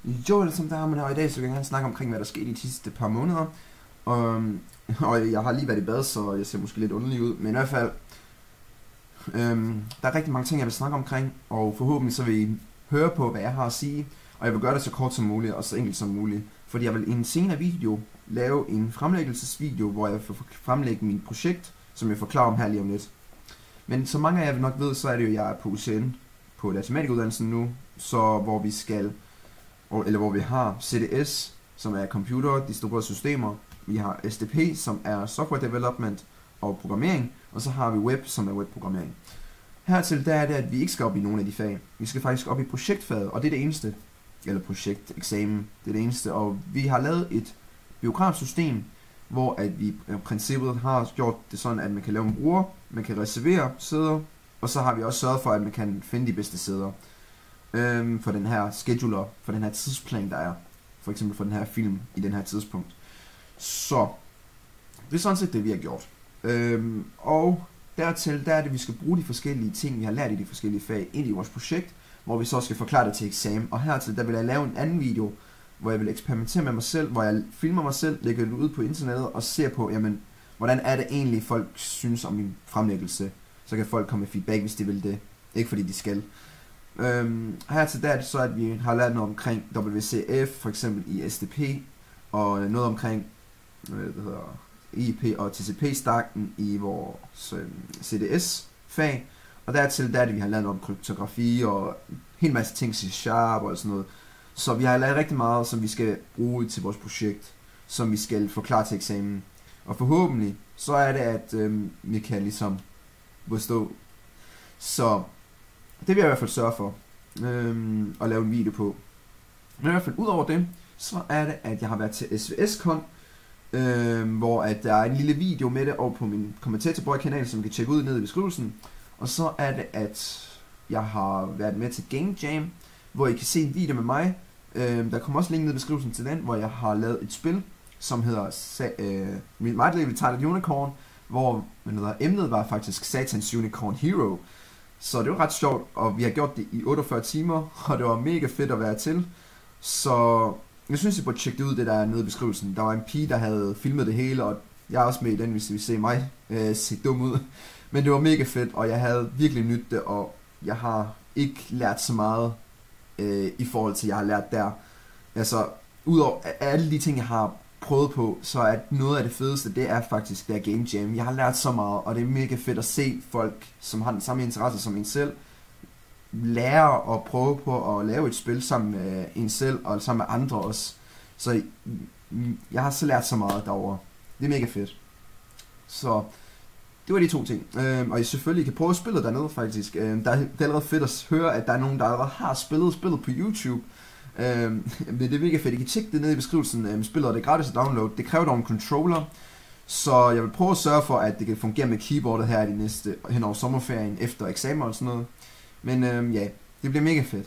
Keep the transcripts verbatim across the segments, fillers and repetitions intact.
Jo, som der har man her i dag, så kan jeg gerne snakke omkring, hvad der skete i de sidste par måneder. Og, og jeg har lige været i bad, så jeg ser måske lidt underlig ud, men i hvert fald, øhm, der er rigtig mange ting, jeg vil snakke omkring, og forhåbentlig så vil I høre på, hvad jeg har at sige, og jeg vil gøre det så kort som muligt, og så enkelt som muligt, fordi jeg vil i en senere video lave en fremlæggelsesvideo, hvor jeg vil fremlægge mit projekt, som jeg forklarer om her lige om lidt. Men som mange af jer nok ved, så er det jo, at jeg er på U C N på matematikuddannelsen nu, så hvor vi skal, eller hvor vi har C D S, som er computer distribuerede systemer, vi har S D P, som er software development og programmering, og så har vi web, som er webprogrammering. Hertil der er det, at vi ikke skal op i nogle af de fag. Vi skal faktisk op i projektfaget, og det er det eneste, eller projekteksamen, det er det eneste, og vi har lavet et biografsystem, hvor at vi i princippet har gjort det sådan, at man kan lave en bruger, man kan reservere sæder, og så har vi også sørget for, at man kan finde de bedste sæder øhm, for den her scheduler, for den her tidsplan, der er. For eksempel for den her film i den her tidspunkt. Så det er sådan set det, vi har gjort. Øhm, og dertil, der er det, at vi skal bruge de forskellige ting, vi har lært i de forskellige fag, ind i vores projekt, hvor vi så skal forklare det til eksamen. Og hertil, der vil jeg lave en anden video, hvor jeg vil eksperimentere med mig selv, hvor jeg filmer mig selv, lægger det ud på internettet og ser på, jamen, hvordan er det egentlig, folk synes om min fremlæggelse. Så kan folk komme med feedback, hvis de vil det. Ikke fordi de skal. Øhm, hertil der er det så, at vi har lært noget omkring W C F, for eksempel i S D P, og noget omkring hvad det hedder, I P og T C P-stakken i vores øh, C D S-fag. Og dertil der er det, vi har lært noget om kryptografi og en hel masse ting, C-sharp og sådan noget. Så vi har lært rigtig meget, som vi skal bruge til vores projekt, som vi skal få klar til eksamen. Og forhåbentlig, så er det, at øhm, vi kan ligesom bestå. Så det vil jeg i hvert fald sørge for øhm, at lave en video på. Men i hvert fald ud over det, så er det, at jeg har været til S V S-kon, øhm, hvor at der er en lille video med det over på min kommentatorboy-kanal, som I kan tjekke ud nede i beskrivelsen. Og så er det, at jeg har været med til Game Jam, hvor I kan se en video med mig. Øhm, der kommer også link ned i beskrivelsen til den, hvor jeg har lavet et spil, som hedder øh, My Little Retarded Unicorn, hvor hvad hedder, emnet var faktisk Satans Unicorn Hero. Så det var ret sjovt, og vi har gjort det i otteogfyrre timer, og det var mega fedt at være til. Så jeg synes, I burde tjekke det ud, det der er nede i beskrivelsen. Der var en pige, der havde filmet det hele, og jeg er også med i den, hvis I vil se mig øh, se dum ud. Men det var mega fedt, og jeg havde virkelig nydt det, og jeg har ikke lært så meget øh, i forhold til, jeg har lært der. Altså, udover alle de ting, jeg har prøvet på, så er noget af det fedeste, det er faktisk der Game Jam. Jeg har lært så meget, og det er mega fedt at se folk, som har den samme interesse som en selv, lære og prøve på at lave et spil sammen med en selv, og sammen med andre også. Så jeg har så lært så meget derovre. Det er mega fedt. Så det var de to ting. Øhm, og I selvfølgelig kan prøve at spille dernede faktisk. Øhm, der er, det er allerede fedt at høre, at der er nogen, der allerede har spillet spillet på YouTube. Øhm, men det er mega fedt. I kan tjekke det nede i beskrivelsen. Øhm, spillet er det gratis at downloade. Det kræver dog en controller. Så jeg vil prøve at sørge for, at det kan fungere med keyboardet her i de næste, hen over sommerferien, efter eksamen og sådan noget. Men øhm, ja, det bliver mega fedt.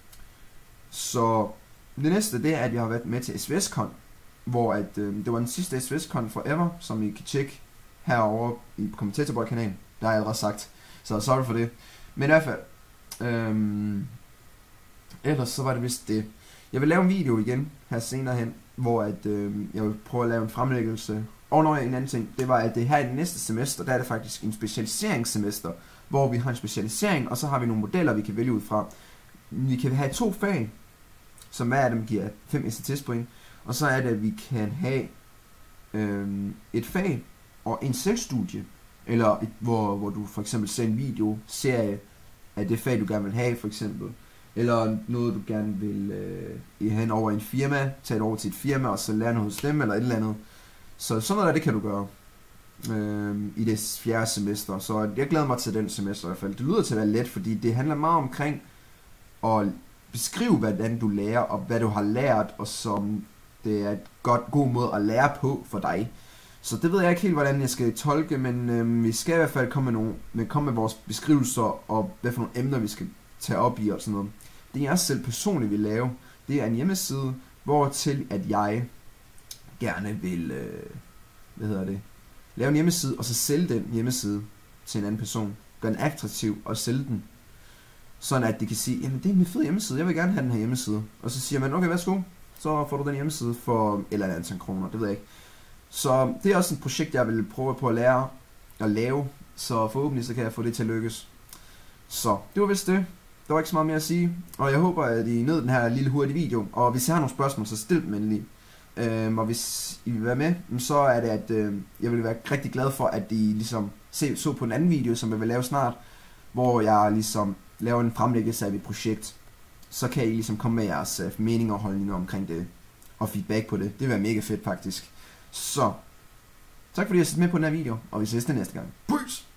Så det næste, det er, at jeg har været med til S V S-kon, hvor at, øhm, det var den sidste S V S-kon forever, som I kan tjekke herovre i kommentatorboy-kanalen. Der har jeg allerede sagt, så sorry for det. Men i hvert fald, øhm, ellers så var det vist det. Jeg vil lave en video igen her senere hen, hvor at, øhm, jeg vil prøve at lave en fremlæggelse. Og når en anden ting, det var, at det her i det næste semester, der er det faktisk en specialiseringssemester, hvor vi har en specialisering, og så har vi nogle modeller, vi kan vælge ud fra. Vi kan have to fag, som hver af dem giver fem S A T S-point, og så er det, at vi kan have øhm, et fag og en selvstudie, eller et, hvor, hvor du for eksempel ser en video, serie af det fag, du gerne vil have, for eksempel. Eller noget, du gerne vil øh, hen over en firma, tage det over til et firma, og så lære noget hos dem, eller et eller andet. Så sådan noget der, det kan du gøre øh, i det fjerde semester. Så jeg glæder mig til den semester i hvert fald. Det lyder til at være let, fordi det handler meget omkring at beskrive, hvordan du lærer, og hvad du har lært, og som det er et godt, god måde at lære på for dig. Så det ved jeg ikke helt, hvordan jeg skal tolke, men øh, vi skal i hvert fald komme med, nogle, med, komme med vores beskrivelser, og hvad for nogle emner, vi skal tage op i, og sådan noget. Det jeg selv personligt vil lave, det er en hjemmeside, hvor til at jeg gerne vil, øh, hvad hedder det, lave en hjemmeside, og så sælge den hjemmeside til en anden person. Gør den attraktiv, og sælge den. sådan at de kan sige, jamen det er en fed hjemmeside, jeg vil gerne have den her hjemmeside. Og så siger man, okay, værsgo, så får du den hjemmeside for et eller andet antal kroner, det ved jeg ikke. Så det er også et projekt, jeg vil prøve på at lære at lave, så forhåbentlig så kan jeg få det til at lykkes. Så det var vist det. Der var ikke så meget mere at sige, og jeg håber, at I nød den her lille hurtige video, og hvis I har nogle spørgsmål, så stil dem endelig. Øhm, og hvis I vil være med, så er det, at øh, jeg vil være rigtig glad for, at I ligesom se, så på en anden video, som jeg vil lave snart, hvor jeg ligesom laver en fremlæggelse af mit projekt. Så kan I ligesom komme med jeres øh, meninger og holdninger omkring det, og feedback på det. Det vil være mega fedt faktisk. Så, tak fordi I har set med på den her video, og vi ses den næste gang. Peace!